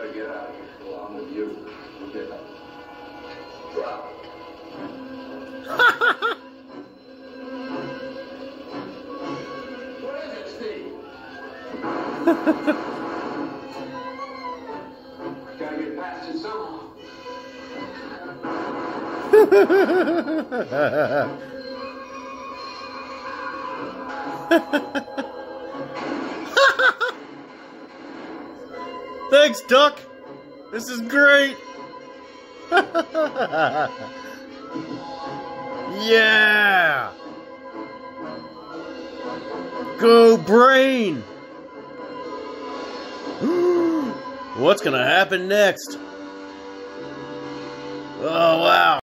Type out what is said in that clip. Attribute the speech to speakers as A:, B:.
A: better get out of here. Well, I'm with you. We'll get out. What is it, Steve? Gotta get past it somehow.
B: Thanks, Duck. This is great. Yeah. Go Brain. What's gonna happen next? Oh, wow.